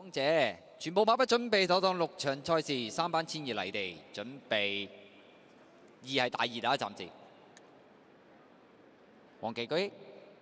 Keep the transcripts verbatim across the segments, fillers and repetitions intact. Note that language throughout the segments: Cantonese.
港姐，全部馬匹準備妥當，六場賽事三班千二離地，準備二係大熱啊！暫時黃旗舉。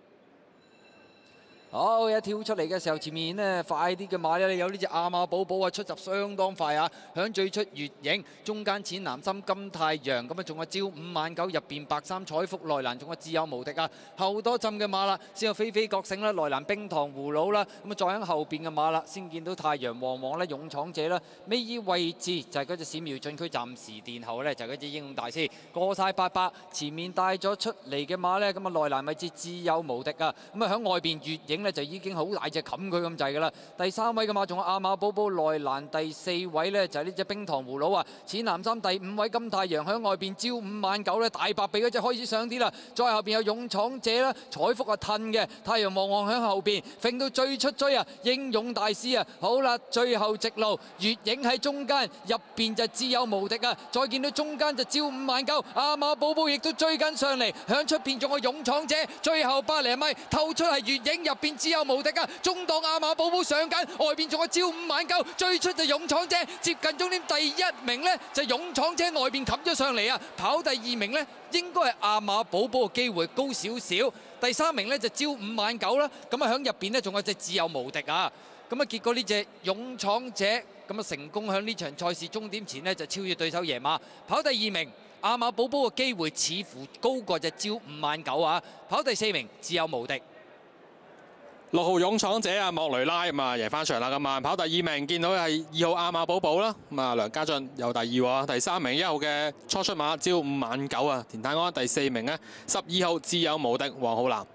好，一跳出嚟嘅時候，前面呢快啲嘅馬呢，有呢隻亞馬寶寶啊，出閘相當快啊！響最出月影，中間淺藍心金太陽，咁啊仲有朝五晚九入邊白衫彩福內蘭，仲有自有無敵啊！後多浸嘅馬啦，先有飛飛覺醒啦，內蘭冰糖葫蘆啦，咁啊再喺後邊嘅馬啦，先見到太陽旺旺啦，勇闖者啦，尾二位置就係嗰隻閃耀進區，暫時殿後呢，就係嗰隻英勇大師過晒八百，前面帶咗出嚟嘅馬呢，咁啊內蘭位置自有無敵啊！咁啊響外邊月影呢就已經好大隻冚佢咁滯㗎啦。第三位嘅馬仲有亞馬寶寶內蘭，第四位呢就係呢隻冰糖葫蘆啊。淺藍衫第五位金太陽響外邊朝五晚九呢，大白鼻嗰隻開始上啲啦。再後邊有勇闖者啦，彩福啊褪嘅，太陽旺旺響後邊，揈到最出追啊，英勇大師啊。好啦，最後直路月影喺中間，入邊就自有無敵啊。再見到中間就朝五晚九，亞馬寶寶亦都追緊上嚟，響出邊仲有勇闖者，最後百零米透出係月影，入邊自有無敵啊！中檔亞馬寶寶上緊，外邊仲有朝五晚九，最出就勇闖者，接近終點第一名呢，就勇闖者外邊冚咗上嚟啊！跑第二名呢，應該係亞馬寶寶嘅機會高少少，第三名呢，就朝五晚九啦。咁啊響入邊呢，仲有隻自有無敵啊！咁啊結果呢隻勇闖者咁啊成功響呢場賽事終點前呢，就超越對手贏馬，跑第二名。亞馬寶寶嘅機會似乎高過隻朝五晚九啊！跑第四名自有無敵。 六號勇闖者啊，莫雷拉咁啊贏翻場啦咁啊，跑第二名見到係二號亞馬寶寶啦，咁啊梁家俊又第二喎，第三名一號嘅初出馬朝五晚九啊，田泰安第四名呢，十二號自有無敵黃浩南，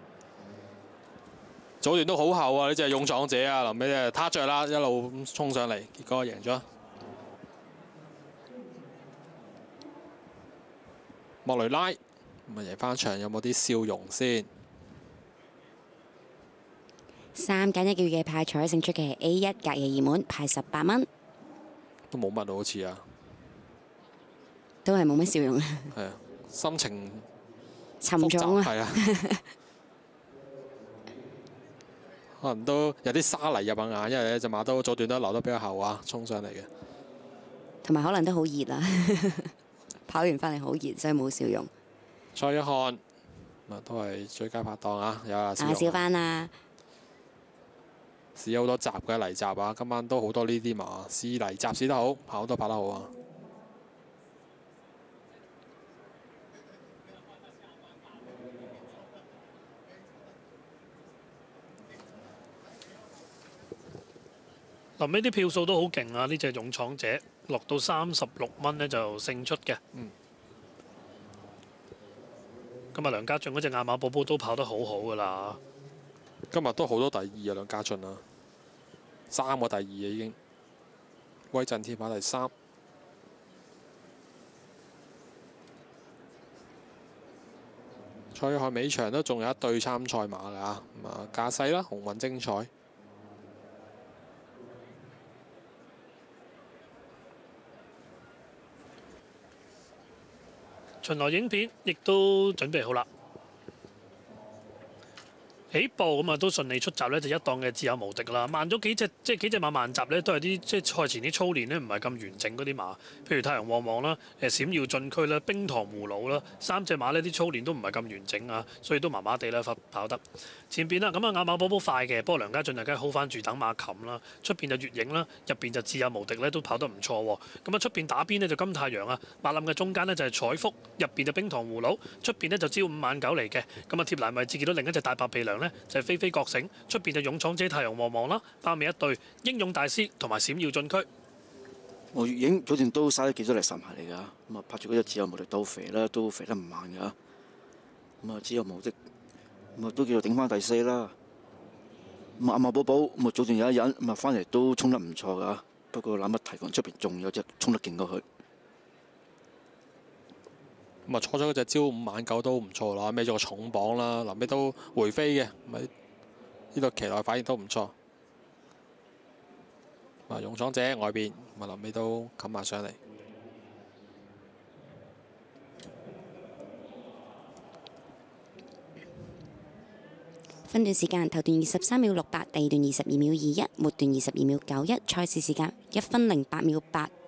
早段都好後啊，呢隻勇闖者啊，臨尾就撻着啦，一路衝上嚟，結果贏咗。莫雷拉咁啊贏翻場，有冇啲笑容先？ 三揀一個月嘅派彩勝出嘅係 A 一隔夜熱門，派十八蚊， 都冇乜好似啊， 都係冇乜笑容。 係啊，心情沉重啊。 係啊，可能都有啲沙泥入眼，因為呢隻馬都早段都留得比較後啊，衝上嚟嘅。 同埋可能都好熱啊，跑完翻嚟好熱，所以冇笑容。 蔡一漢都係最佳拍檔啊，有阿阿小班啊。 試咗好多集嘅泥集啊，今晚都好多呢啲馬試泥集試得好，跑都跑得好啊！ 臨尾啲票數都好勁啊！呢隻勇闖者落到三十六蚊呢就勝出嘅。 嗯。 今日梁家俊嗰隻亞馬寶寶都跑得好好㗎啦。 今日都好多第二啊，梁家俊啊，三個第二啊已經。威震天跑第三。賽後尾場都仲有一對參賽馬㗎，咁啊駕勢啦，鴻運精彩。 巡邏影片亦都準備好啦。起步咁啊，都順利出閘呢，就一檔嘅自有無敵啦。慢咗幾隻，即係幾隻馬慢閘呢，都係啲即係賽前啲操練呢，唔係咁完整嗰啲馬。譬如太陽旺旺啦、誒閃耀進區啦、冰糖葫蘆啦，三隻馬呢啲操練都唔係咁完整啊，所以都麻麻地啦，跑得前邊啦。咁啊，亞馬寶寶快嘅，不過梁家俊就梗係 hold 翻住等馬冚啦。出邊就月影啦，入邊就自有無敵呢，都跑得唔錯喎。咁啊，出邊打邊呢，就金太陽啊，馬冧嘅中間呢，就係彩福，入邊就冰糖葫蘆，出邊呢，就朝五晚九嚟嘅。咁啊，貼欄位置見到另一隻大白鼻梁呢，就係飛飛覺醒，出邊就勇闖者太陽旺旺啦，包尾一對英勇大師同埋閃耀進區。 我月影早段都嘥咗幾多力神牌嚟㗎，咁啊拍住嗰隻自有無敵都肥啦，都肥得唔慢㗎，咁啊自有無敵，咁啊都叫做頂翻第四啦。咁啊亞馬寶寶咁啊早段有一忍，咁啊翻嚟都衝得唔錯㗎，不過攬乜提防出邊仲有隻衝得勁過佢。 咁啊，錯咗嗰隻朝五晚九都唔錯啦，孭咗個重磅啦，臨尾都回飛嘅，咪呢度騎內反應都唔錯。啊，勇闖者外邊，咪臨尾都冚埋上嚟。 分段時間頭段二十三秒六八，第二段二十二秒二一，末段二十二秒九一。賽事時間一分零八秒八。